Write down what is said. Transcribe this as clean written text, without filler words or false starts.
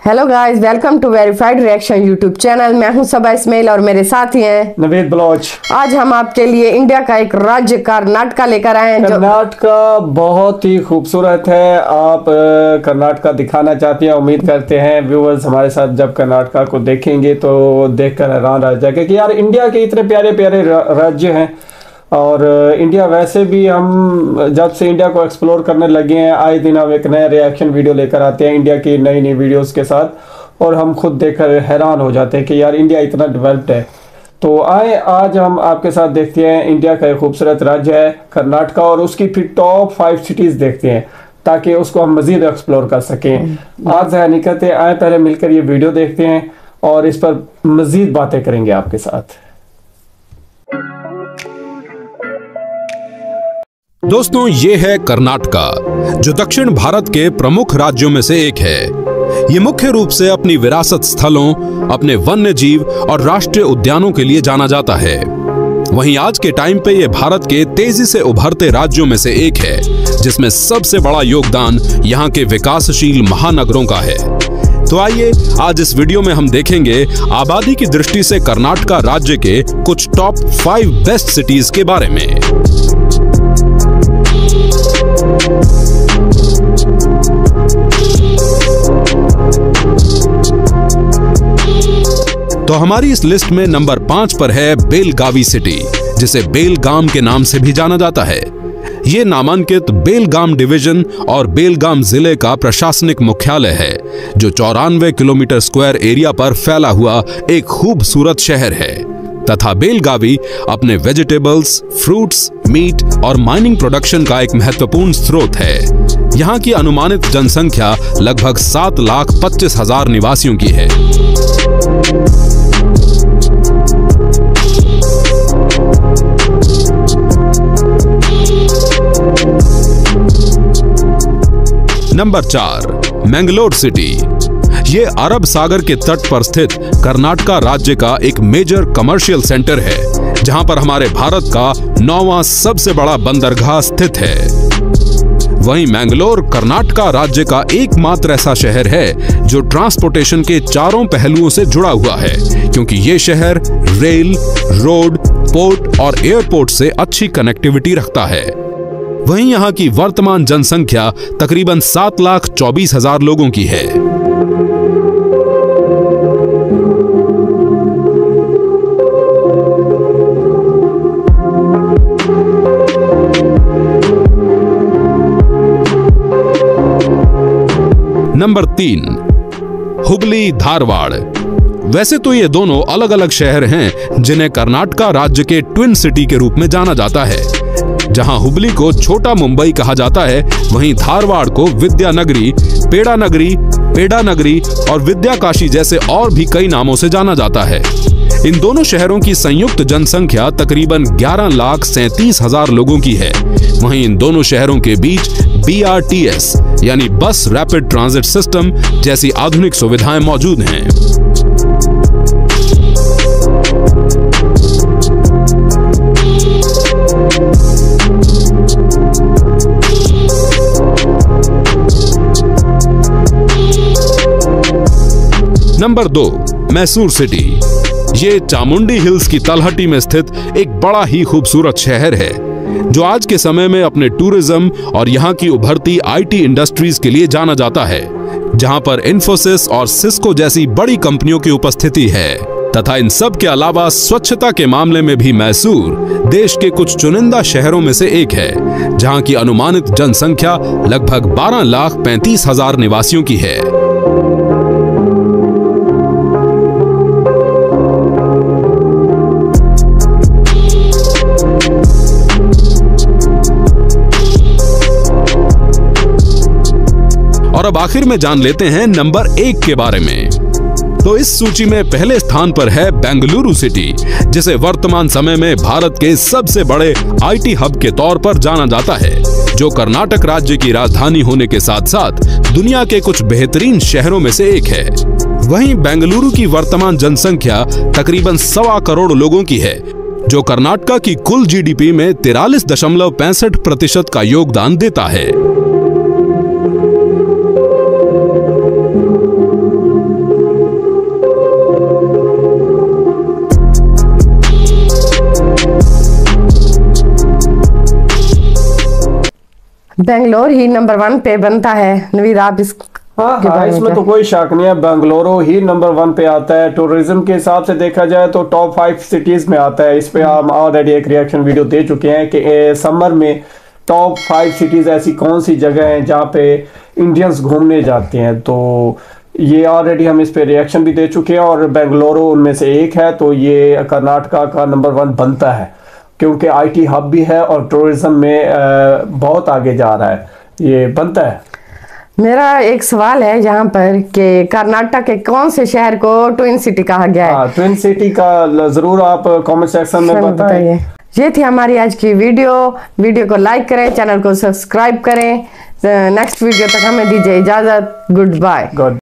Hello guys, welcome to verified reaction YouTube channel. मैं हूं सबा इस्माइल और मेरे साथ ही हैं नवेद बलोच। आज हम आपके लिए इंडिया का एक राज्य कर्नाटका लेकर आए हैं। कर्नाटका बहुत ही खूबसूरत है। आप कर्नाटका दिखाना चाहते हैं, उम्मीद करते हैं व्यूअर्स हमारे साथ जब कर्नाटका को देखेंगे तो देखकर हैरान रह जाएंगे कि यार इंडिया के इतने प्यारे प्यारे राज्य हैं। और इंडिया वैसे भी हम जब से इंडिया को एक्सप्लोर करने लगे हैं, आए दिन हम एक नया रिएक्शन वीडियो लेकर आते हैं इंडिया की नई नई वीडियोस के साथ, और हम खुद देखकर हैरान हो जाते हैं कि यार इंडिया इतना डेवलप्ड है। तो आए आज हम आपके साथ देखते हैं इंडिया का एक खूबसूरत राज्य है कर्नाटका, और उसकी फिर टॉप 5 सिटीज़ देखते हैं ताकि उसको हम मज़ीद एक्सप्लोर कर सकें। आज नहीं करते, आए पहले मिलकर ये वीडियो देखते हैं और इस पर मज़ीद बातें करेंगे आपके साथ। दोस्तों, ये है कर्नाटका, जो दक्षिण भारत के प्रमुख राज्यों में से एक है। ये मुख्य रूप से अपनी विरासत स्थलों, अपने वन्य जीव और राष्ट्रीय उद्यानों के लिए जाना जाता है। वहीं आज के टाइम पे ये भारत के तेजी से उभरते राज्यों में से एक है, जिसमें सबसे बड़ा योगदान यहाँ के विकासशील महानगरों का है। तो आइए आज इस वीडियो में हम देखेंगे आबादी की दृष्टि से कर्नाटका राज्य के कुछ टॉप 5 बेस्ट सिटीज के बारे में। तो हमारी इस लिस्ट में नंबर 5 पर है बेलगावी सिटी, जिसे बेलगाम के नाम से भी जाना जाता है। ये नामांकित बेलगाम डिवीजन और बेलगाम जिले का प्रशासनिक मुख्यालय है, जो 94 किलोमीटर स्क्वायर एरिया पर फैला हुआ एक खूबसूरत शहर है। तथा बेलगावी अपने वेजिटेबल्स, फ्रूट्स, मीट और माइनिंग प्रोडक्शन का एक महत्वपूर्ण स्रोत है। यहाँ की अनुमानित जनसंख्या लगभग 7,25,000 निवासियों की है। Number 4, Mangalore city. ये अरब सागर के तट पर स्थित कर्नाटका राज्य का एक मेजर कमर्शियल सेंटर है, जहां पर हमारे भारत का 9वां सबसे बड़ा बंदरगाह स्थित है। वहीं मैंगलोर कर्नाटका राज्य का एकमात्र ऐसा शहर है जो ट्रांसपोर्टेशन के चारों पहलुओं से जुड़ा हुआ है, क्योंकि ये शहर रेल, रोड, पोर्ट और एयरपोर्ट से अच्छी कनेक्टिविटी रखता है। वहीं यहाँ की वर्तमान जनसंख्या तकरीबन 7,24,000 लोगों की है। नंबर 3, हुबली धारवाड़। वैसे तो ये दोनों अलग अलग शहर हैं जिन्हें कर्नाटका राज्य के ट्विन सिटी के रूप में जाना जाता है। जहां हुबली को छोटा मुंबई कहा जाता है, वहीं धारवाड़ को विद्यानगरी, पेड़ा नगरी और विद्याकाशी जैसे और भी कई नामों से जाना जाता है। इन दोनों शहरों की संयुक्त जनसंख्या तकरीबन 11,37,000 लोगों की है। वहीं इन दोनों शहरों के बीच BRTS यानी बस रैपिड ट्रांजिट सिस्टम जैसी आधुनिक सुविधाएं मौजूद हैं। Number 2, Mysore city. ये चामुंडी हिल्स की तलहटी में स्थित एक बड़ा ही खूबसूरत शहर है, जो आज के समय में अपने टूरिज्म और यहाँ की उभरती IT इंडस्ट्रीज के लिए जाना जाता है, जहाँ पर इन्फोसिस और सिस्को जैसी बड़ी कंपनियों की उपस्थिति है। तथा इन सब के अलावा स्वच्छता के मामले में भी मैसूर देश के कुछ चुनिंदा शहरों में से एक है, जहाँ की अनुमानित जनसंख्या लगभग 12,35,000 निवासियों की है। और अब आखिर में जान लेते हैं नंबर 1 के बारे में। तो इस सूची में पहले स्थान पर है बेंगलुरु सिटी, जिसे वर्तमान समय में भारत के सबसे बड़े IT हब के तौर पर जाना जाता है, जो कर्नाटक राज्य की राजधानी होने के साथ साथ दुनिया के कुछ बेहतरीन शहरों में से एक है। वहीं बेंगलुरु की वर्तमान जनसंख्या तकरीबन 1.25 करोड़ लोगों की है, जो कर्नाटका की कुल GDP में 43.65% का योगदान देता है। बेंगलोर ही नंबर 1 पे बनता है। नवीद, आप इस हाँ, इसमें तो कोई शक नहीं है, बेंगलुरु ही नंबर 1 पे आता है। टूरिज्म के हिसाब से देखा जाए तो टॉप 5 सिटीज में आता है। इस पे हम ऑलरेडी एक रिएक्शन वीडियो दे चुके हैं कि समर में टॉप 5 सिटीज ऐसी कौन सी जगह हैं जहाँ पे इंडियंस घूमने जाते हैं। तो ये ऑलरेडी हम इस पे रिएक्शन भी दे चुके हैं और बेंगलुरु उनमें से एक है। तो ये कर्नाटका का नंबर 1 बनता है क्योंकि IT हब भी है और टूरिज्म में बहुत आगे जा रहा है, ये बनता है। मेरा एक सवाल है यहाँ पर कि कर्नाटक के कौन से शहर को ट्विन सिटी कहा गया है? ट्विन सिटी का जरूर आप कमेंट सेक्शन में बताइए। ये थी हमारी आज की वीडियो को लाइक करें, चैनल को सब्सक्राइब करें। नेक्स्ट वीडियो तक हमें दीजिए इजाजत। Good bye.